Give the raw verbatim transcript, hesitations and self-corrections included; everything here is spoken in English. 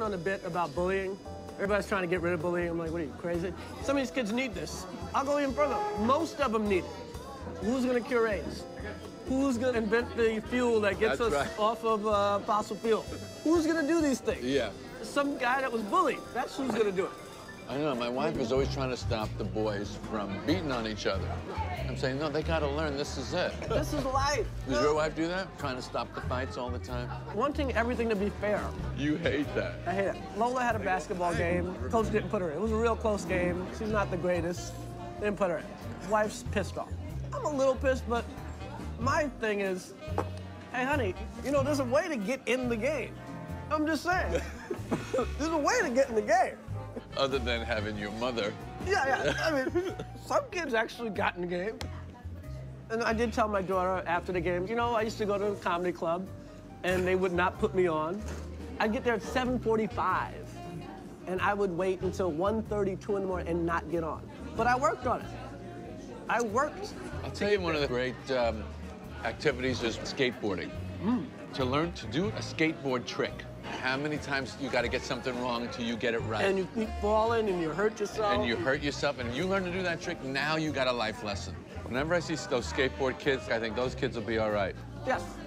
on a bit about bullying. Everybody's trying to get rid of bullying. I'm like, what are you, crazy? Some of these kids need this. I'll go even further. Most of them need it. Who's gonna cure AIDS? Who's gonna invent the fuel that gets That's us right. off of uh, fossil fuel? Who's gonna do these things? Yeah. Some guy that was bullied. That's who's gonna do it. I know, my wife is always trying to stop the boys from beating on each other. I'm saying, no, they gotta learn this is it. This is life. Does your wife do that? Trying to stop the fights all the time? Wanting everything to be fair. You hate that. I hate it. Lola had a basketball game. Coach didn't put her in. It was a real close game. She's not the greatest. Didn't put her in. Wife's pissed off. I'm a little pissed, but my thing is, hey, honey, you know, there's a way to get in the game. I'm just saying. There's a way to get in the game. Other than having your mother. Yeah, yeah. I mean, some kids actually got in the game. And I did tell my daughter after the game, you know, I used to go to a comedy club, and they would not put me on. I'd get there at seven forty-five, and I would wait until one thirty, two in the morning and not get on. But I worked on it. I worked. I'll tell you one of the great um, activities is skateboarding. Mm. To learn to do a skateboard trick. How many times you got to get something wrong till you get it right? And you keep falling and you hurt yourself. And you hurt yourself, and if you learn to do that trick, now you got a life lesson. Whenever I see those skateboard kids, I think those kids will be all right. Yes.